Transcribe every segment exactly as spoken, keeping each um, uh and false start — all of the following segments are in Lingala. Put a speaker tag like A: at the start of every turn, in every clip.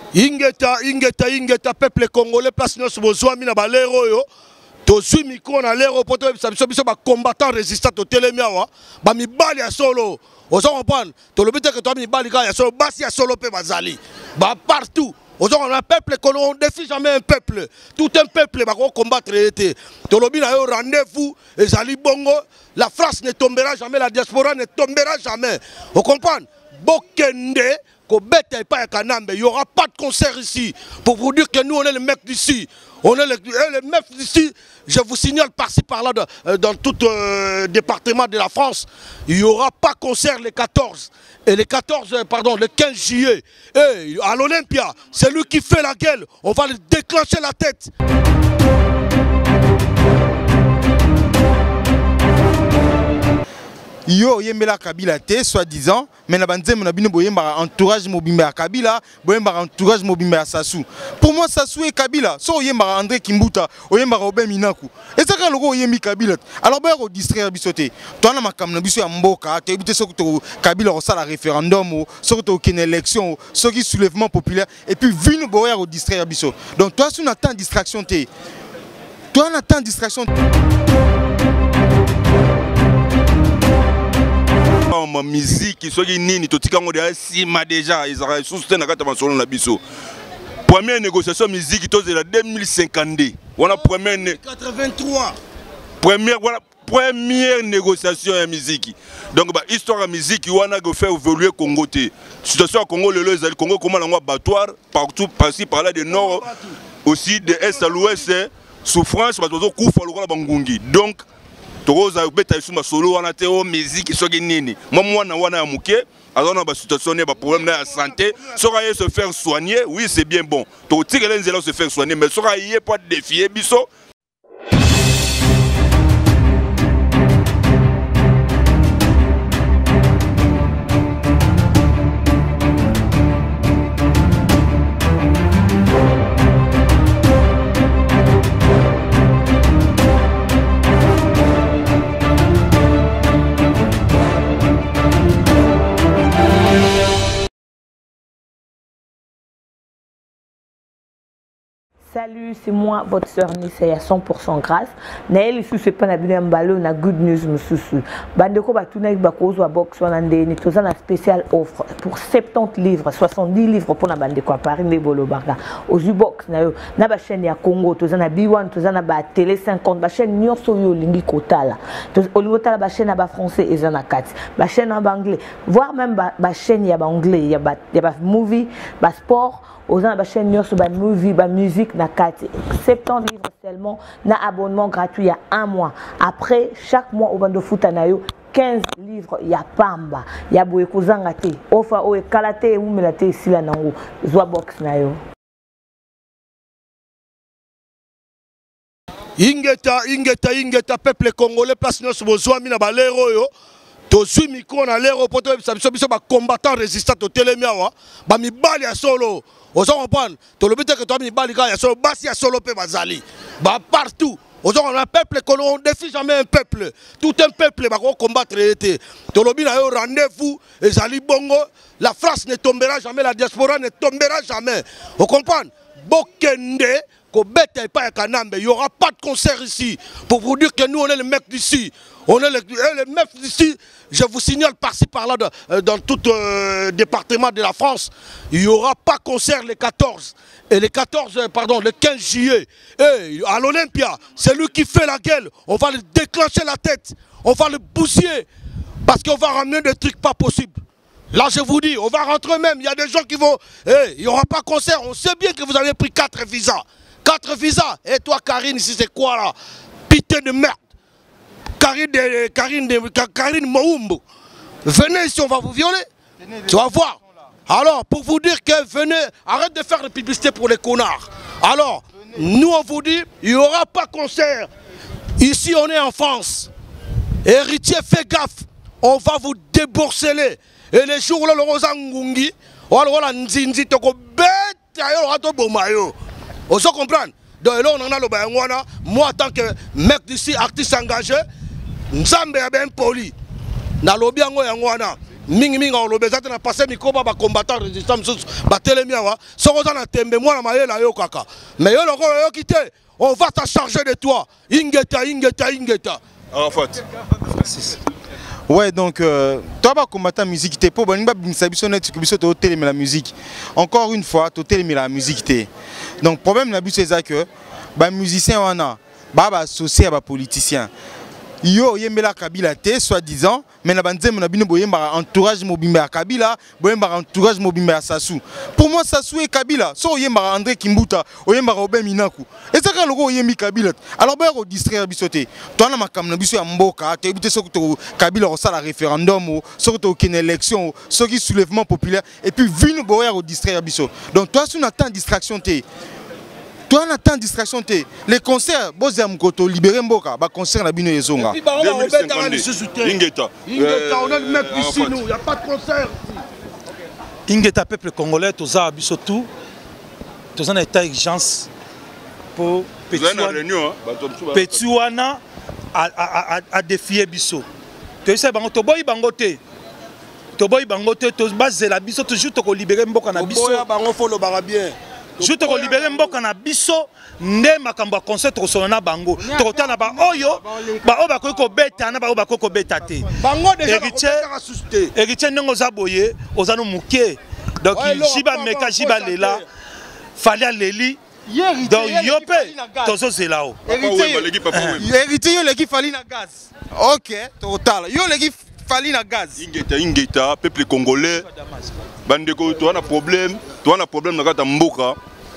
A: Ingeta, ingeta, ingeta, peuple congolais, place nos besoins, mina balero yo. Tozui micro na lero poto biso biso ba combattant résistant to telemiawa, ba mibali ya solo. Ozo comprendre, to le but que toi mibali ka ya solo, basi ya solo pe bazali. Ba partout. Ozo on a peuple qu'on défie jamais un peuple. Tout un peuple va combattre été. To le but na yo rendez-vous ezali bongo, la France ne tombera jamais, la diaspora ne tombera jamais. Vous comprenez? Bokende il n'y aura pas de concert ici. Pour vous dire que nous, on est les mecs d'ici. On est les, les mecs d'ici. Je vous signale par-ci, par-là, dans, dans tout euh, département de la France. Il n'y aura pas de concert les quatorze. Et les quatorze, pardon, le quinze juillet. Et à l'Olympia, c'est lui qui fait la gueule. On va lui déclencher la tête.
B: Yo yembela Kabila te soi-disant mais na banzem na bino boyemba entourage mobimba ya Kabila boyemba entourage mobimba ya Sassou. Pour moi Sassou et Kabila so yemba André Kimbuta oyemba Robin Minaku ezaka loko yembi Kabila alors ba ko distraire bisoté to na makam na biso ya mboka te bité sokoto Kabila ko sala référendum sokoto ken élection soki soulèvement populaire et puis vino boya ko distraire biso donc toi si on attend distraction te toi on attend distraction
C: ma musique qui soit nini to tikango de sima déjà ils ont soutenu na kata masolo na biso première négociation musique to de la deux mille cinquante on a première
A: quatre-vingt-trois
C: première voilà première négociation de musique donc bah histoire de musique on a fait évoluer Congo té situation Congo le le Congo comment l'on battoir partout par-ci par-là de nord aussi de est à l'ouest souffrance parce que coup faut le bangungi donc Toza beta suma solo wana te o musique soki nini moi mwana wana ya muke azona ba situation ne ba problème de santé sera y se faire soigner oui c'est bien bon to tigele nzela se faire soigner mais sera y pas défier biso.
D: Salut, c'est moi, votre sœur Nissa, à cent pour cent grâce. Naël sous ce pan abonné mbalo na good news mususu. Bandeko batuna bakozo a box wana ndeni toza na spécial offre pour soixante-dix livres, soixante-dix livres pour na bandeko à Paris ne bolo barga. Aux box na yo na ba chaîne ya Congo toza na B un toza na ba télé cinquante ba chaîne nyonso yo lingi kotala. Toza olingotala ba chaîne ba français eza na kati. Ba chaîne en anglais, voire même ba, ba chaîne ya ba anglais, ya ba ya ba movie, ba sport. Aux gens de la chaîne Nyonso, ba movie, ba musique, na kati. soixante-dix livres seulement, na abonnement gratuit il y a un mois. Après, chaque mois au bando foot anayo, quinze livres, il y a pamba, il y a boué kozangate, ofa oe kalate ou melate ici la nango, zwa box nayo.
A: Ingeta, ingeta, ingeta, peuple congolais, place nos besoins, mina balero yo. Tozui micro na lero poto biso biso ba combattant résistant to telemiawa, ba mibali ya solo. Ozo comprendre, to le but que toi mibali ka ya solo, basi ya solo pe bazali. Ba partout. Ozo on a peuple qu'on défie jamais un peuple. Tout un peuple va combattre été. To le but na yo rendez-vous ezali bongo, la France ne tombera jamais, la diaspora ne tombera jamais. Vous comprenez? Bokende il n'y aura pas de concert ici. Pour vous dire que nous, on est les mecs d'ici. On est les, les mecs d'ici. Je vous signale par-ci, par-là, dans, dans tout euh, département de la France. Il n'y aura pas de concert les quatorze. Et les quatorze, pardon, le quinze juillet. Et à l'Olympia, c'est lui qui fait la gueule. On va lui déclencher la tête. On va le bousiller. Parce qu'on va ramener des trucs pas possibles. Là, je vous dis, on va rentrer même. Il y a des gens qui vont... Hey, il n'y aura pas de concert. On sait bien que vous avez pris quatre visas. Quatre visas. Et toi, Karine, ici, c'est quoi là? Putain de merde. Karine, de, Karine, de, Karine Moumbu. Venez ici, on va vous violer. Tu vas voir. Alors, pour vous dire que venez, arrête de faire de publicité pour les connards. Alors, nous, on vous dit, il n'y aura pas de concert. Ici, on est en France. Héritier, fais gaffe. On va vous débourseler. Et les jours là, le Rosangungi, voilà, Nzinzi, toko bête, ayo, bomayo. On se comprend. Donc là, on en a le bain. Moi, en tant que mec d'ici, artiste engagé, Nzambe a bien poli. Na lobi ango yangwana. mingi mingi olobe za te na passé mikoba ba combattant résistant mususu ba telemi awa soko za na tembe mwana mayela yo kaka mais yo lokolo yo kité on va te charger de toi ingeta ingeta ingeta
C: en fait
B: ouais donc euh, toi ba combattant musique té po baninga bimisa biso net biso to télémi la musique encore une fois to télémi la musique té donc problème na biso eza que ba musicien wana ba ba associé ba politicien yo yembela Kabila te soi-disant mais na banzeme na bino boyemba entourage mobimba ya Kabila boyemba entourage mobimba ya Sassou pour moi Sassou et Kabila so yemba André Kimbuta oyemba Robin Minaku ezaka loko yembi Kabila alors ba ko distraire bisoté to na makam na biso ya mboka te bité so ko Kabila ko sala référendum so ko ken élection so ki soulèvement populaire et puis vinu boya ko distraire biso donc toi si on attend distraction te toi on attend distraction te les concerts bozam koto libérer mboka ba concert na bino ezonga
C: Ingeta
A: on a le mec ici nous il y a pas de concert
E: Ingeta peuple congolais toza biso tout toza na état d'urgence pour Petouana à à défier biso to esa bango to boy bango te to boy bango te to bazela biso toujours to ko libérer mboka na biso
A: boya bango folo bara bien
E: je te libérer mboka na biso nde makambo ya concert tosona na bango tokotana ba oyo ba oba ko beta na ba oba ko beta te
A: bango déjà
E: héritier héritier ndongo za boye ozano muke donc jiba meka jiba lela fallait leli donc yopé tozo zelao
B: héritier yo leki fali na gaz OK total yo leki fali na gaz
C: ingeta ingeta peuple congolais bandeko to na problème to na problème na kata mboka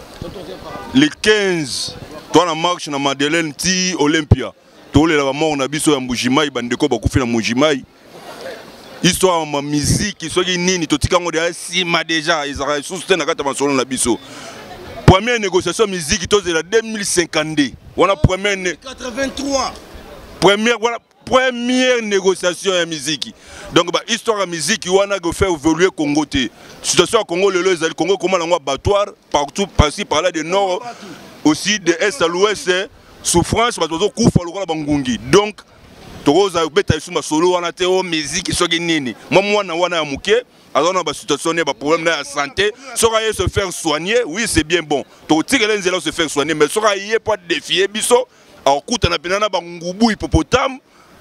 C: le quinze to na marche na Madeleine ti Olympia to le la mort na biso ya Mbujimai bandeko bakufi na Mbujimai histoire ma musique soki nini to tikango de sima déjà ezara susté na kata masolo na biso première négociation musique to zela deux mille cinquante wana première
A: quatre-vingt-trois
C: première voilà première négociation à musique. Donc bah histoire à musique wana go faire évoluer Congo té. Situation à Congo le le Congo comment la battoire partout par-ci par là de nord aussi de est à l'ouest souffrance ba tozo kufa lokola bangungi. Donc toza beta suma solo wana té o musique soki nini. Moi mwana wana ya muke alors ba situation ne ba problème na santé sera se faire soigner oui c'est bien bon. To tire les se faire soigner mais sera y pas défier biso alors kuta na penana bangubu hippopotame.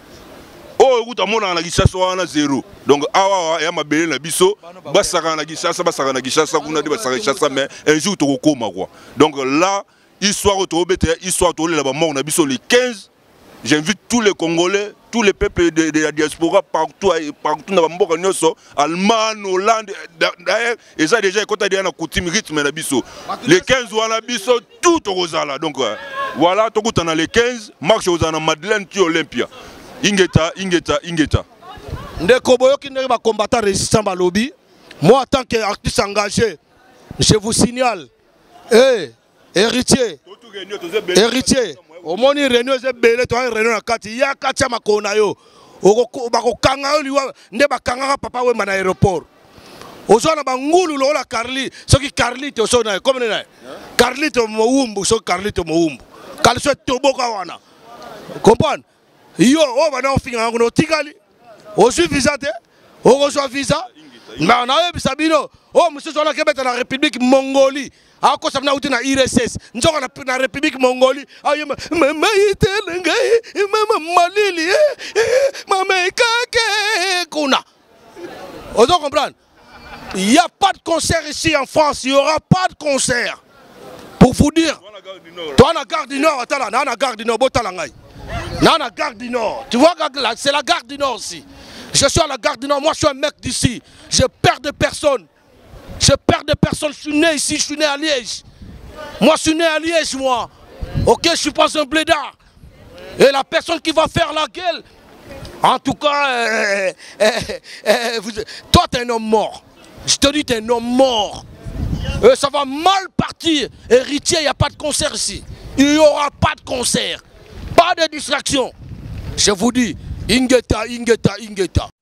C: Oh, écoute, on a la zéro. Donc, awa ya mabele na biso, basaka na gishasa, basaka na gishasa, kuna di basaka gishasa, mais un jour tu recoma quoi. Donc là, histoire au tobete, histoire au la mort na biso le quinze. J'invite tous les Congolais, tous les peuples de, de la diaspora partout, partout dans le monde, Allemagne, Hollande, d'ailleurs, et ça déjà quand on a coutume rythme na biso. Le quinze ou na biso tout au Rosala. Donc voilà, tout on a le quinze, marche aux ana Madeleine tu Olympia. Ingeta, Ingeta, Ingeta.
A: Ndeko boyoki ndenge ba combattant résistant ba lobby. Moi en tant qu'artiste engagé, je vous signale eh héritier. Héritier. Au moni réunion ze belé to réunion na kati ya kati ya makona yo. Oko ba ko kanga yo liwa nde ba kanga papa we na aéroport. Ozona ba ngulu lo la Carly, soki Carly to so na comme na. Carly to moumbu so Carly to moumbu. Kalso to boka wana. Comprendre? Yo, on va nous finir en Tigali. On suit visa, on reçoit visa. Mais on a eu Sabino. Oh, monsieur, on a dans la République Mongolie. À cause de la I R S S. Nous sommes dans la République Mongolie. Ah, je on doit comprendre. Il n'y a pas de concert ici en France. Il n'y aura pas de concert. Pour vous dire. Toi, la gare du Nord, attends là, la gare du Nord, non, la gare du Nord. Tu vois, c'est la gare du Nord aussi. Je suis à la gare du Nord. Moi, je suis un mec d'ici. Je perds de personnes. Je perds de personnes. Je suis né ici. Je suis né à Liège. Moi, je suis né à Liège, moi. Ok, je suis pas un blédard. Et la personne qui va faire la gueule, en tout cas, euh, euh, euh, vous, toi, tu es un homme mort. Je te dis, tu es un homme mort. Euh, ça va mal partir. Héritier, il n'y a pas de concert ici. Il n'y aura pas de concert. Pas de distraction. Je vous dis, Ingeta, Ingeta, Ingeta.